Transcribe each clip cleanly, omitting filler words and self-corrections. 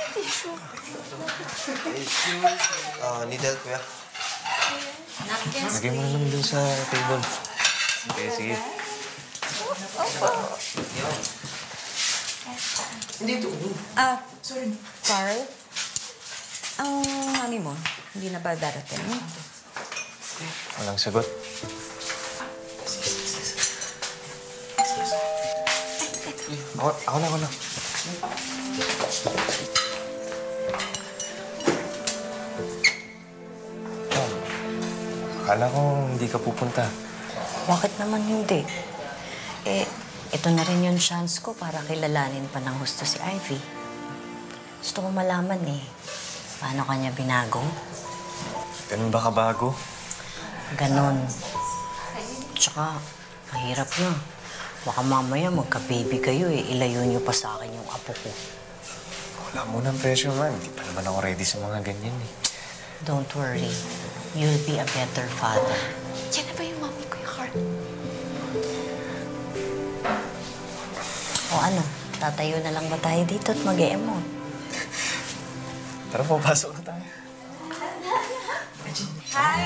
Need help, kuya? Lagay mo na lang dun sa table. Okay, sige. Hindi ito. Sorry. Carl? Ang mami mo, hindi na ba darating? Walang sagot. Ako na. Akala ko hindi ka pupunta. Bakit naman hindi? Ito na rin yung chance ko para kilalanin pa ng husto si Ivy. Gusto ko malaman paano kanya binago? Ganun ba kabago? Ganon. Tsaka, mahirap na. Baka mamaya magka-baby kayo ilayo niyo pa sa akin yung apo ko. Wala mo ng pressure, man. Hindi pa naman ako ready sa mga ganyan Don't worry. You'll be a better father. Yan na ba yung mami ko, Carl? O ano, tatayo na lang ba tayo dito at mag-e-emote? Tara, papasok na tayo. Hi!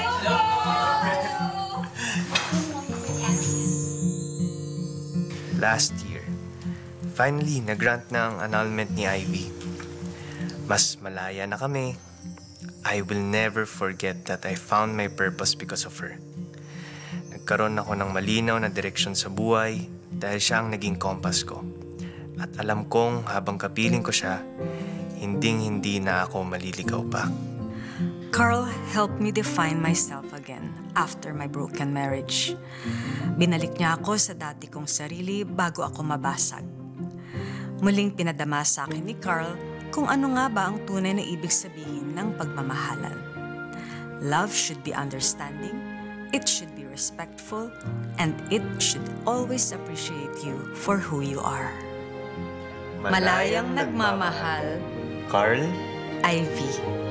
Last year, finally, nag-grant na ang annulment ni Ivy. Mas malaya na kami. I will never forget that I found my purpose because of her. Nagkaroon ako ng malinaw na direksyon sa buhay dahil siya ang naging compass ko. At alam kong habang kapiling ko siya, hinding-hindi na ako maliligaw pa. Carl helped me define myself again after my broken marriage. Binalik niya ako sa dati kong sarili bago ako mabasag. Muling pinadama sa akin ni Carl kung ano nga ba ang tunay na ibig sabihin ng pagmamahalan. Love should be understanding, it should be respectful, and it should always appreciate you for who you are. Malayang nagmamahal, Carl, Ivy.